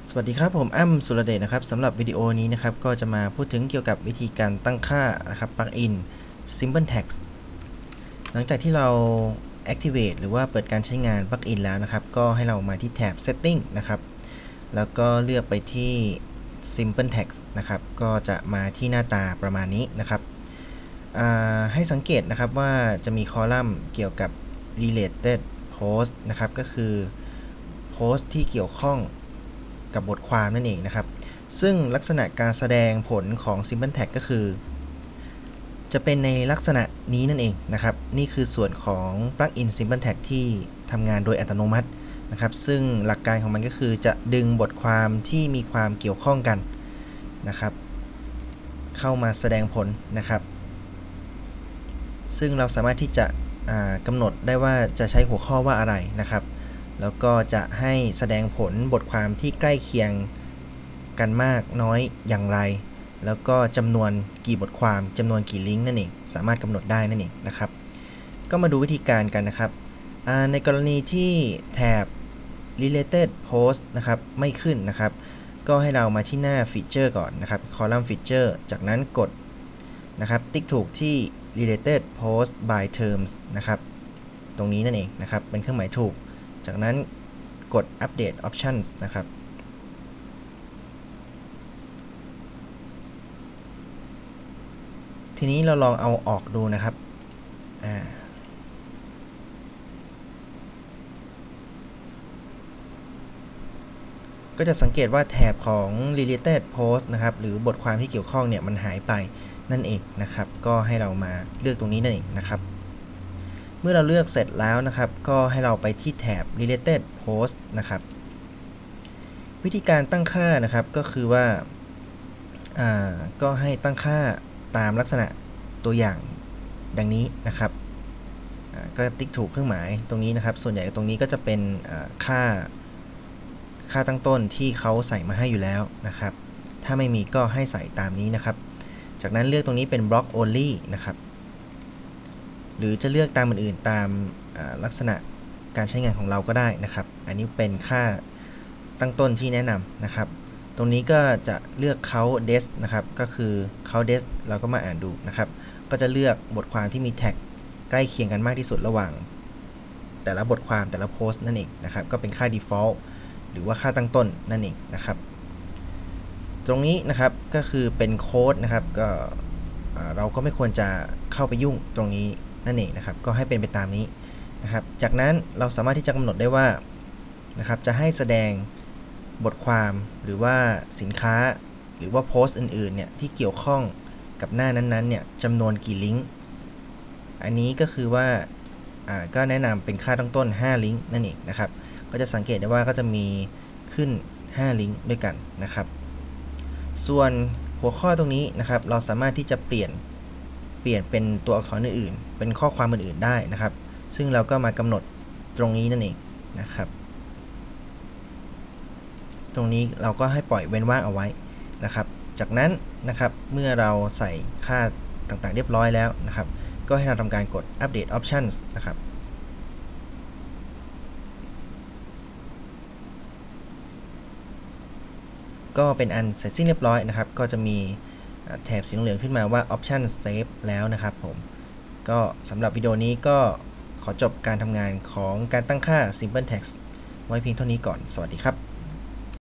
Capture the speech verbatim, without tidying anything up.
สวัสดีครับผมอ้ำสุรเดชนะครับสำหรับวิดีโอนี้นะครับก็จะมาพูดถึงเกี่ยวกับวิธีการตั้งค่านะครับปลั๊กอิน Simple Text หลังจากที่เรา activate หรือว่าเปิดการใช้งานปลั๊กอินแล้วนะครับก็ให้เรามาที่แถบ setting นะครับแล้วก็เลือกไปที่ Simple Text นะครับก็จะมาที่หน้าตาประมาณนี้นะครับให้สังเกตนะครับว่าจะมีคอลัมน์เกี่ยวกับ related post นะครับก็คือโพสต์ที่เกี่ยวข้องกับบทความนั่นเองนะครับซึ่งลักษณะการแสดงผลของ Simple Text ก็คือจะเป็นในลักษณะนี้นั่นเองนะครับนี่คือส่วนของปลั๊กอิน Simple Text ที่ทำงานโดยอัตโนมัตินะครับซึ่งหลักการของมันก็คือจะดึงบทความที่มีความเกี่ยวข้องกันนะครับเข้ามาแสดงผลนะครับซึ่งเราสามารถที่จะกำหนดได้ว่าจะใช้หัวข้อว่าอะไรนะครับแล้วก็จะให้แสดงผลบทความที่ใกล้เคียงกันมากน้อยอย่างไรแล้วก็จำนวนกี่บทความจำนวนกี่ลิงก์นั่นเองสามารถกำหนดได้นั่นเองนะครับก็มาดูวิธีการกันนะครับในกรณีที่แถบ related post นะครับไม่ขึ้นนะครับก็ให้เรามาที่หน้าฟีเจอร์ก่อนนะครับคอลัมน์ฟีเจอร์จากนั้นกดนะครับติ๊กถูกที่ related post by terms นะครับตรงนี้นั่นเองนะครับเป็นเครื่องหมายถูกจากนั้นกด update options นะครับทีนี้เราลองเอาออกดูนะครับก็จะสังเกตว่าแถบของ related post นะครับหรือบทความที่เกี่ยวข้องเนี่ยมันหายไปนั่นเองนะครับก็ให้เรามาเลือกตรงนี้นั่นเองนะครับเมื่อเราเลือกเสร็จแล้วนะครับก็ให้เราไปที่แถบ related post นะครับวิธีการตั้งค่านะครับก็คือว่าอ่าก็ให้ตั้งค่าตามลักษณะตัวอย่างดังนี้นะครับก็ติ๊กถูกเครื่องหมายตรงนี้นะครับส่วนใหญ่ตรงนี้ก็จะเป็นค่าค่าตั้งต้นที่เขาใส่มาให้อยู่แล้วนะครับถ้าไม่มีก็ให้ใส่ตามนี้นะครับจากนั้นเลือกตรงนี้เป็น block only นะครับหรือจะเลือกตามอื่นๆตามลักษณะการใช้งานของเราก็ได้นะครับอันนี้เป็นค่าตั้งต้นที่แนะนำนะครับตรงนี้ก็จะเลือก count des นะครับก็คือ count des เราก็มาอ่านดูนะครับก็จะเลือกบทความที่มีแท็กใกล้เคียงกันมากที่สุดระหว่างแต่ละบทความแต่ละโพสต์นั่นเองนะครับก็เป็นค่า default หรือว่าค่าตั้งต้นนั่นเองนะครับตรงนี้นะครับก็คือเป็นโค้ดนะครับก็เราก็ไม่ควรจะเข้าไปยุ่งตรงนี้นั่นเองนะครับก็ให้เป็นไปตามนี้นะครับจากนั้นเราสามารถที่จะกำหนดได้ว่านะครับจะให้แสดงบทความหรือว่าสินค้าหรือว่าโพสต์อื่นๆเนี่ยที่เกี่ยวข้องกับหน้านั้นๆเนี่ยจำนวนกี่ลิงก์อันนี้ก็คือว่าก็แนะนำเป็นค่าตั้งต้นห้าลิงก์นั่นเองนะครับก็จะสังเกตได้ว่าก็จะมีขึ้นห้าลิงก์ด้วยกันนะครับส่วนหัวข้อตรงนี้นะครับเราสามารถที่จะเปลี่ยนเปลี่ยนเป็นตัวอักษรอื่นๆเป็นข้อความอื่นๆได้นะครับซึ่งเราก็มากำหนดตรงนี้นั่นเองนะครับตรงนี้เราก็ให้ปล่อยเว้นว่างเอาไว้นะครับจากนั้นนะครับเมื่อเราใส่ค่าต่างๆเรียบร้อยแล้วนะครับก็ให้เราทำการกด update options นะครับก็เป็นอันเสร็จสิ้นเรียบร้อยนะครับก็จะมีแถบสีเหลืองขึ้นมาว่า option save แล้วนะครับผมก็สำหรับวิดีโอนี้ก็ขอจบการทำงานของการตั้งค่า Simple Text ไว้เพียงเท่านี้ก่อนสวัสดีครับ